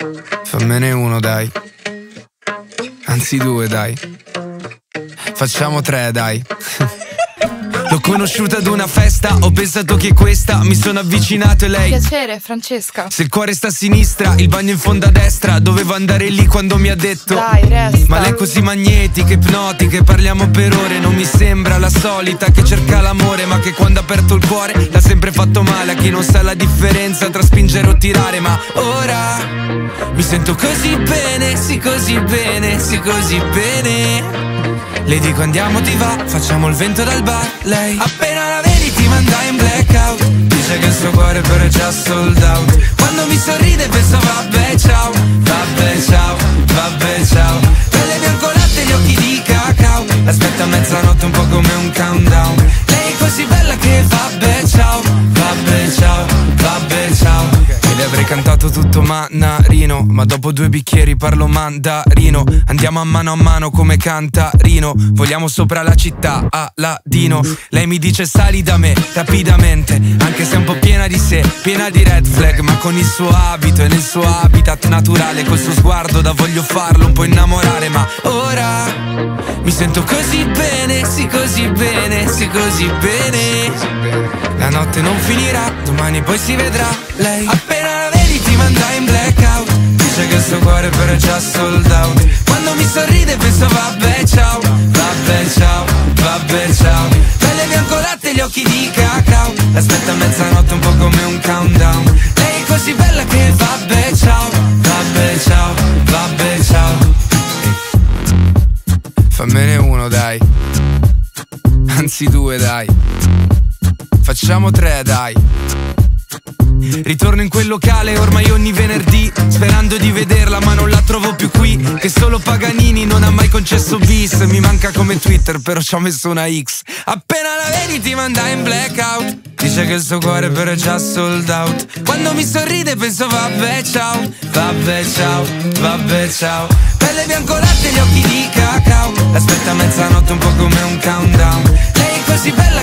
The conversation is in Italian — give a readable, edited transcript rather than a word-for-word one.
Fammene uno, dai. Anzi due, dai. Facciamo tre, dai. L'ho conosciuta ad una festa, ho pensato che questa, mi sono avvicinato e lei. Piacere, Francesca. Se il cuore sta a sinistra, il bagno in fondo a destra. Dovevo andare lì quando mi ha detto dai, resta. Ma lei è così magnetica, ipnotica, parliamo per ore. Non mi sembra la solita che cerca l'amore, ma che quando ha aperto il cuore l'ha sempre fatto male a chi non sa la differenza tra spingere o tirare. Ma ora mi sento così bene, sì così bene, sì così bene. Le dico andiamo ti va, facciamo il vento dal bar. Lei appena la vedi ti manda in blackout. Dice che il suo cuore però è già sold out. Quando mi sorride penso vabbè ciao, vabbè ciao, vabbè ciao. Pelle biancolate e gli occhi di cacao. Aspetta a mezzanotte un po' come un countdown. Lei è così bella che vabbè ciao, vabbè ciao, vabbè ciao. E le avrei cantato tutto manarino, ma dopo 2 bicchieri parlo mandarino. Andiamo a mano come cantarino. Vogliamo sopra la città, Aladino. Lei mi dice sali da me rapidamente, anche se è un po' piena di sé, piena di red flag, ma con il suo abito e nel suo habitat naturale, col suo sguardo da voglio farlo un po' innamorare. Ma ora mi sento così bene, sì così bene, sì così bene. La notte non finirà, domani poi si vedrà. Lei appena la vedi ti manda in blackout. Dice che il suo cuore però è già sold out. Quando mi sorride penso vabbè ciao, vabbè ciao, vabbè ciao. Pelle biancolate e gli occhi di cacao. Aspetta a mezzanotte un po' come un countdown. Lei è così bella che vabbè ciao, vabbè ciao, vabbè ciao. Fammene uno dai, anzi due dai. Facciamo tre dai. Ritorno in quel locale ormai ogni venerdì, sperando di vederla ma non la trovo più qui. Che solo Paganini non ha mai concesso bis. Mi manca come Twitter però ci ho messo una X. Appena la vedi ti manda in blackout. Dice che il suo cuore però è già sold out. Quando mi sorride penso vabbè ciao, vabbè ciao, vabbè ciao. Pelle biancolate e gli occhi di cacao. Aspetta a mezzanotte un po' come un countdown. Lei è così bella